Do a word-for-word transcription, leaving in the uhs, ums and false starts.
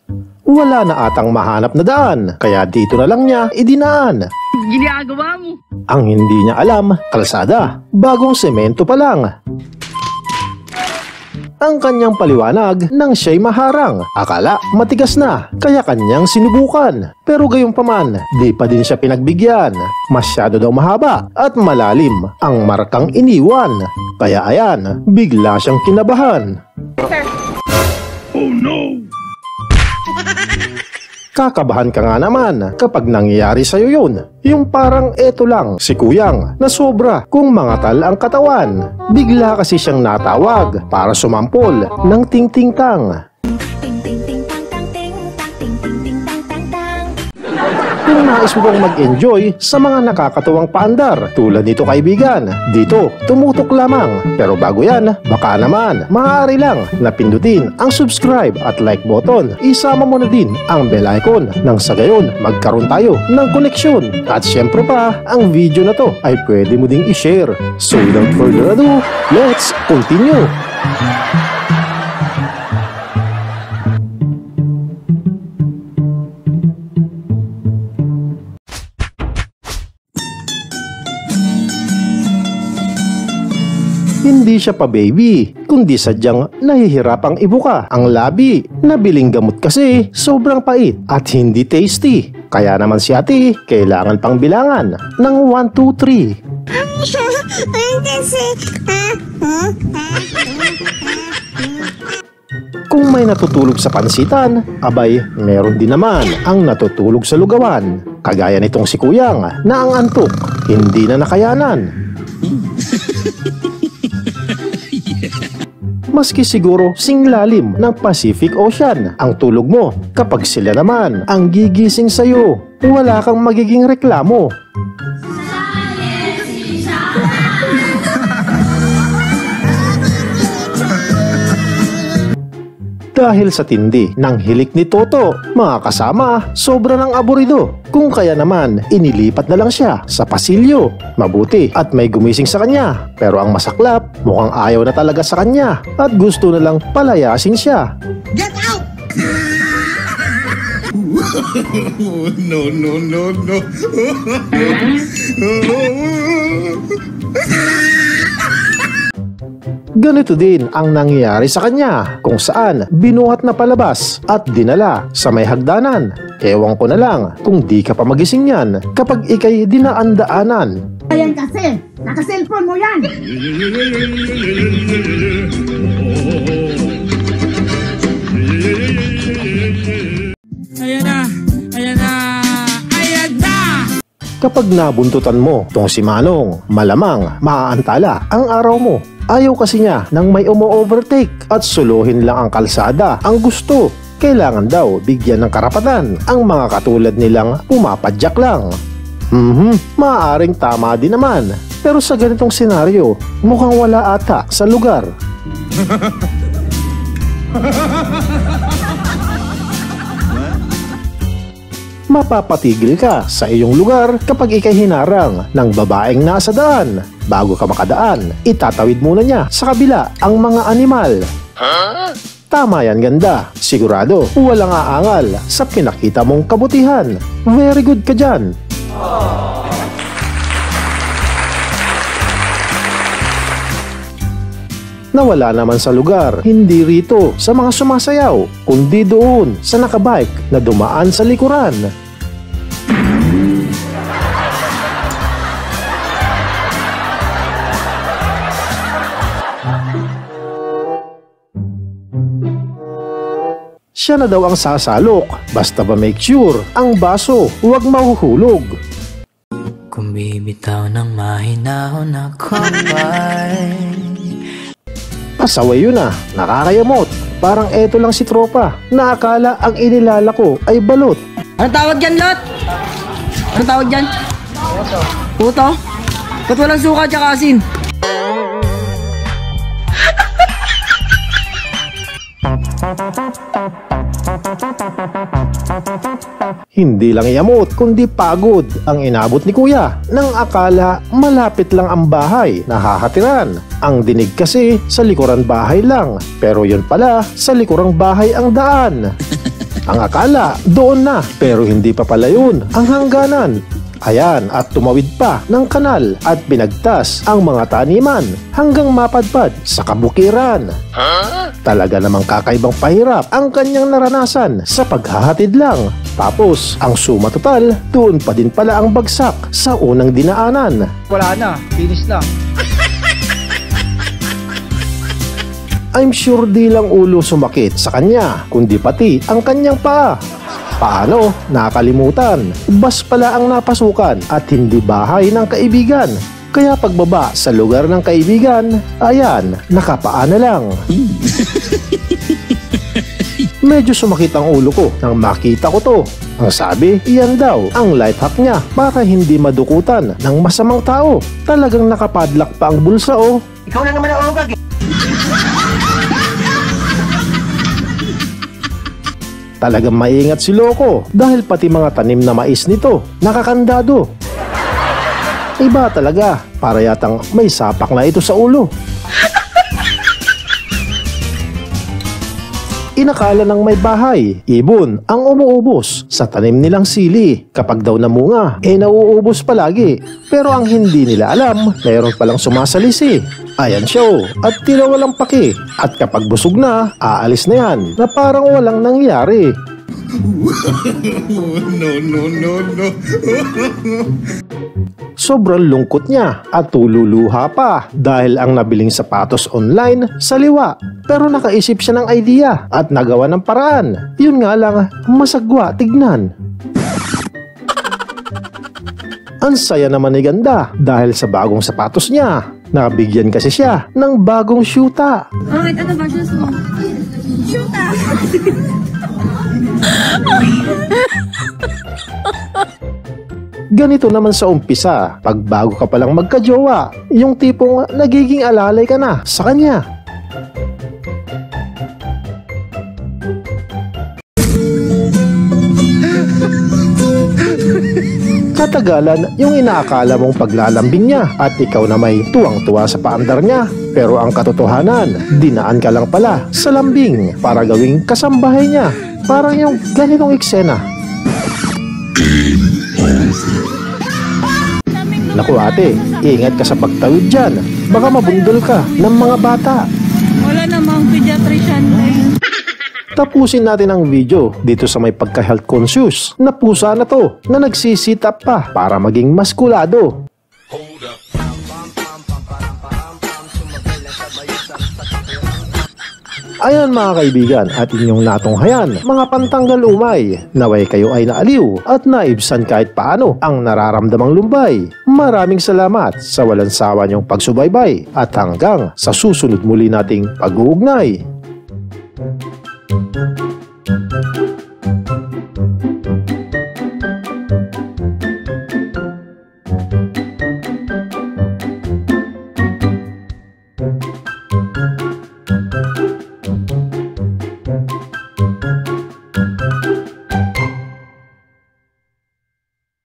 Wala na atang mahanap na daan, kaya dito na lang niya idinaan. Ginagawa mo? Ang hindi niya alam, kalsada, bagong semento pa lang. Ang kanyang paliwanag nang siya'y maharang. Akala matigas na, kaya kanyang sinubukan. Pero gayunpaman, di pa din siya pinagbigyan. Masyado daw mahaba at malalim ang markang iniwan. Kaya ayan, bigla siyang kinabahan. Oh no! Kakabahan ka nga naman kapag nangyayari sa'yo yun. Yung parang eto lang, si Kuyang na sobra kung mangatal ang katawan. Bigla kasi siyang natawag para sumampol ng ting-ting-tang. Kung nais mo bang mag-enjoy sa mga nakakatuwang paandar tulad nito kaibigan, dito tumutok lamang. Pero bago yan, baka naman maaari lang na pindutin ang subscribe at like button. Isama mo na din ang bell icon nang sa gayon magkaroon tayo ng koneksyon. At syempre pa, ang video na to ay pwede mo ding i-share. So without further ado, let's continue! Hindi siya pa baby, kundi sadyang nahihirapang ibuka ang labi. Nabiling gamot kasi sobrang pait at hindi tasty. Kaya naman si ate kailangan pang bilangan ng one, two, three. Kung may natutulog sa pansitan, abay meron din naman ang natutulog sa lugawan. Kagaya nitong si Kuyang na ang antok hindi na nakayanan. Maski siguro singlalim ng Pacific Ocean ang tulog mo, kapag sila naman ang gigising sa'yo, wala kang magiging reklamo. Dahil sa tindi ng hilik ni Toto, mga kasama, sobra ng aburido. Kung kaya naman, inilipat na lang siya sa pasilyo. Mabuti at may gumising sa kanya. Pero ang masaklap, mukhang ayaw na talaga sa kanya at gusto na lang palayasin siya. Get out! No, no, no, no. Ganito din ang nangyayari sa kanya, kung saan binuhat na palabas at dinala sa may hagdanan. Ewan ko na lang kung di ka pa magising yan kapag ikay dinaan-daanan. Ayan kasi, naka-cellphone mo yan. Ayan na, ayan na, ayan na! Kapag nabuntutan mo tong si Manong, malamang maaantala ang araw mo. Ayaw kasi niya nang may umo-overtake at suluhin lang ang kalsada ang gusto. Kailangan daw bigyan ng karapatan ang mga katulad nilang pumapadyak lang. Mhm, maaaring tama din naman. Pero sa ganitong senaryo, mukhang wala ata sa lugar. Mapapatigil ka sa iyong lugar kapag ikay hinarang ng babaeng nasa daan. Bago ka makadaan, itatawid muna niya sa kabila ang mga animal. Huh? Tama yan, ganda. Sigurado walang aangal sa pinakita mong kabutihan. Very good ka dyan. Nawala naman sa lugar, hindi rito sa mga sumasayaw, kundi doon sa nakabike na dumaan sa likuran. Siya na daw ang sasalok, basta ba make sure ang baso huwag mahuhulog. Kung bibitaw ng mahinahon ako ba'y pasaway yun ah, nakakayamot. Parang eto lang si tropa na akala ang inilala ko ay balot. Anong tawag dyan, Lot? Anong tawag dyan? Puto. Puto? Ba't walang suka tsaka asin? Hindi lang yamot kundi pagod ang inabot ni Kuya nang akala malapit lang ang bahay na hahatiran. Ang dinig kasi sa likuran bahay lang, pero yun pala sa likurang bahay ang daan. Ang akala, doon na, pero hindi pa pala yun ang hangganan. Ayan, at tumawid pa ng kanal at pinagtas ang mga taniman hanggang mapadpad sa kabukiran. Huh? Talaga namang kakaibang pahirap ang kanyang naranasan sa paghahatid lang. Tapos, ang suma total, doon pa din pala ang bagsak sa unang dinaanan. Wala na, finish na. I'm sure di lang ulo sumakit sa kanya, kundi pati ang kanyang paa. Paano? Nakalimutan. Bus pala ang napasukan at hindi bahay ng kaibigan. Kaya pagbaba sa lugar ng kaibigan, ayan, nakapaa na lang. Medyo sumakit ang ulo ko nang makita ko to. Ang sabi, iyan daw ang life hack niya para hindi madukutan ng masamang tao. Talagang nakapadlock pa ang bulsa oh. Ikaw na naman ang ogag eh. Talagang maingat si Loco dahil pati mga tanim na mais nito nakakandado. Iba talaga, para yatang may sapak na ito sa ulo. Inakala ng may bahay, ibon ang umuubos sa tanim nilang sili. Kapag daw namunga, eh nauubos palagi. Pero ang hindi nila alam, mayroon palang sumasalisi. Ayan siya oh, at tila walang paki. At kapag busog na, aalis na yan na parang walang nangyari. No, no, no, no. Sobrang lungkot niya at tululuha pa dahil ang nabiling sapatos online saliwa. Pero nakaisip siya ng idea at nagawa ng paraan. Yun nga lang, masagwa tignan. Ang saya naman ni Ganda dahil sa bagong sapatos niya. Nabigyan kasi siya ng bagong syuta. Bakit? Ano ba shoes mo? Shoota! Ganito naman sa umpisa, pag bago ka palang magkajowa, yung tipong nagiging alalay ka na sa kanya. Katagalan yung inaakala mong paglalambing niya at ikaw na may tuwang-tuwa sa paandar niya. Pero ang katotohanan, dinaan ka lang pala sa lambing para gawing kasambahay niya. Parang yung ganitong eksena. Naku ate, ingat ka sa pagtawid dyan. Baka mabundol ka ng mga bata. Wala namang pediatrician ngayon. Tapusin natin ang video dito sa may pagka-health conscious na pusa na to na nagsisit up pa para maging maskulado. Ayan mga kaibigan at inyong natunghayan, mga pantanggal umay, naway kayo ay naaliw at naibsan kahit paano ang nararamdamang lumbay. Maraming salamat sa walang sawa niyong pagsubaybay at hanggang sa susunod muli nating pag-uugnay.